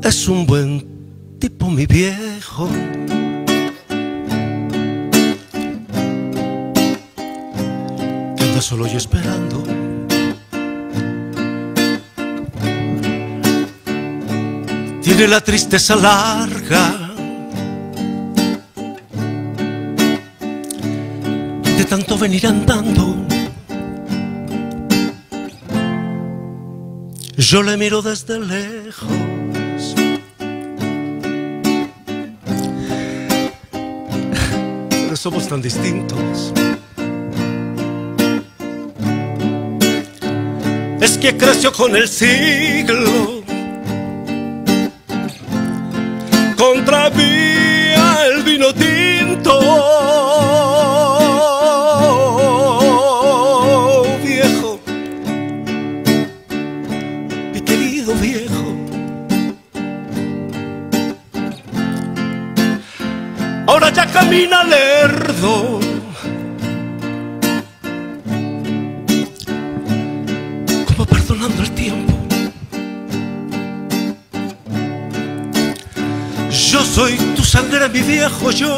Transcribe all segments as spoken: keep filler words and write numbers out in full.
Es un buen tipo, mi viejo. Que anda solo y esperando. Tiene la tristeza larga de tanto venir andando. Yo le miro desde lejos. Pero somos tan distintos. Es que creció con el siglo. Contravía el vino tinto. Viejo, mi querido viejo. Ahora ya camina lerdo. Como perdonando el tiempo. Yo soy tu sangre, mi viejo, yo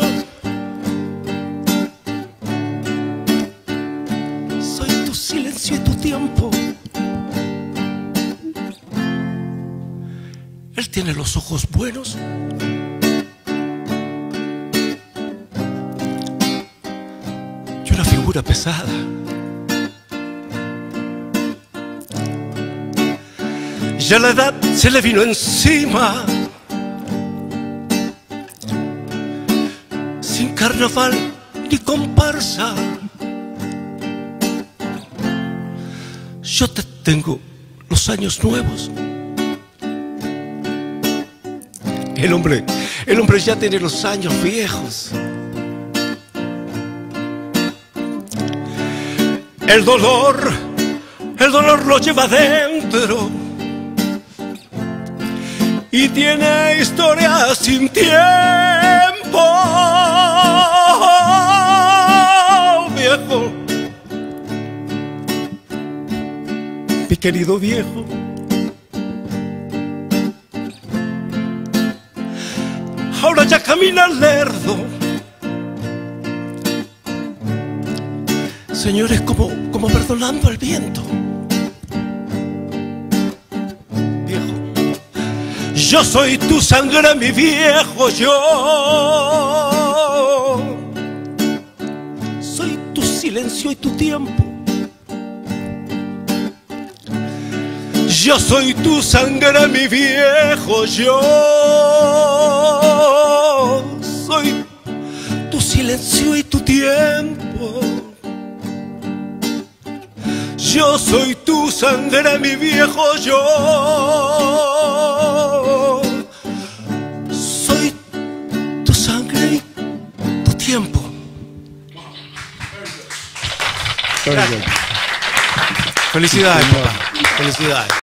soy tu silencio y tu tiempo. Él tiene los ojos buenos y una figura pesada. Ya la edad se le vino encima. Sin carnaval ni comparsa. Yo te tengo los años nuevos. El hombre, el hombre ya tiene los años viejos. El dolor, el dolor lo lleva dentro. Y tiene historia sin tiempo. Viejo, mi querido viejo. Ahora ya camina lerdo. Señores, como, como perdonando el viento. Viejo, yo soy tu sangre, mi viejo, yo soy tu silencio y tu tiempo. Yo soy tu sangre, mi viejo, yo soy tu silencio y tu tiempo. Yo soy tu sangre, mi viejo, yo soy tu sangre y tu tiempo. Felicidades, papá. Felicidades.